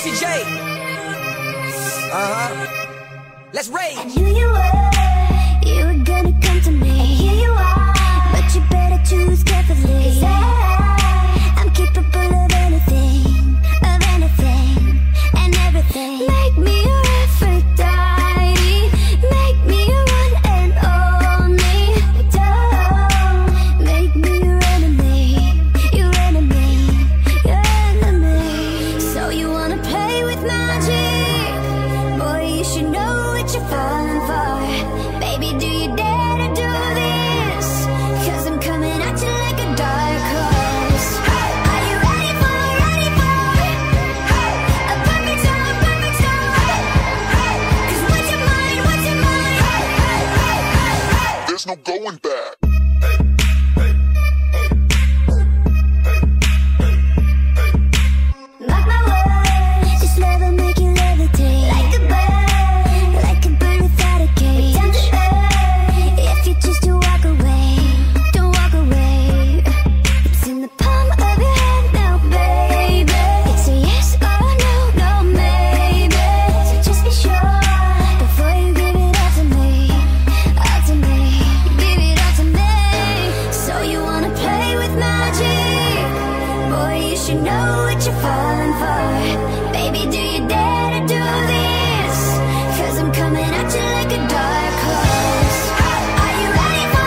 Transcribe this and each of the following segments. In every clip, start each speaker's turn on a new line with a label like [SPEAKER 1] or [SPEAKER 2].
[SPEAKER 1] Juicy J. Let's rage.
[SPEAKER 2] I knew you were gonna come to me. And here you are, but you better choose carefully. 'Cause I'm capable of anything, and everything. Make me your Aphrodite, make me your one and only. Don't make me your enemy, your enemy, your enemy. So you wanna play with magic? Boy, you should know what you're falling for. Baby, do you dare to do this? 'Cause I'm coming at you like a dark horse. Are you ready for a perfect storm, perfect storm? 'Cause what's your mind, what's your mind?
[SPEAKER 3] There's no going back.
[SPEAKER 2] Mark my words, this love will make you levitate like a bird without a cage. Down to earth, if you choose to walk away, don't walk away. It's in the palm of your hand now, baby. It's a yes or no, no maybe. So just be sure before you give it all to me, all to me. Give it all to me. So you wanna play with magic? Boy, you should know what you're falling for. Baby, do you dare to do this? 'Cause I'm coming at you like a dark horse. Are you ready for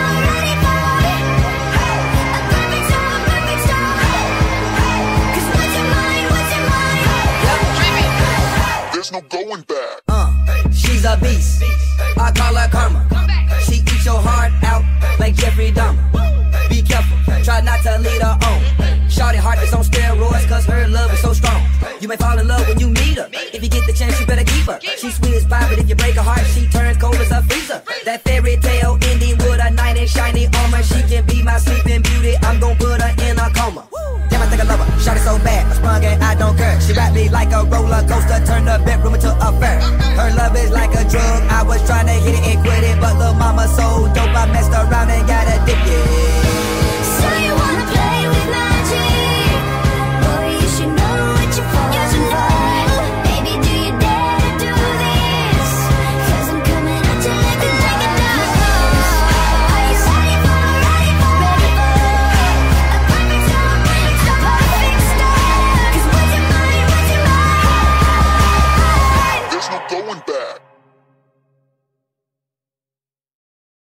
[SPEAKER 2] a perfect storm, perfect storm? 'Cause what's your mind, what's your mind?
[SPEAKER 3] There's no going back.
[SPEAKER 1] She's a beast, I call her karma. She eats your heart out like Jeffrey Dahmer. Be careful, try not to lead her on. Shorty heart is on steroids, 'cause her love is so strong. You may fall in love when you meet her. If you get the chance, you better keep her. She's sweet as pie, but if you break her heart, she turns cold as a freezer. That fairy tale ending with a knight in shiny armor. She can be my sleeping beauty, I'm gon' put her in a coma. Damn, I think I love her, shot it so bad, I sprung and I don't care. She wrapped me like a roller coaster, turned the bedroom into a fair. Her love is like a drug, I was trying to hit it and quit it, but lil' mama so dope.